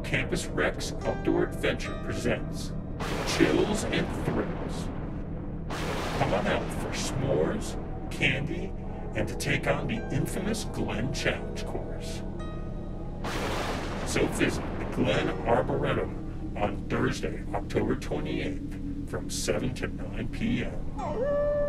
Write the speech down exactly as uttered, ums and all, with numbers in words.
Campus Rex Outdoor Adventure presents Chills and Thrills. Come on out for s'mores, candy, and to take on the infamous Glen Challenge Course. So visit the Glen Arboretum on Thursday, October twenty-eighth from seven to nine p m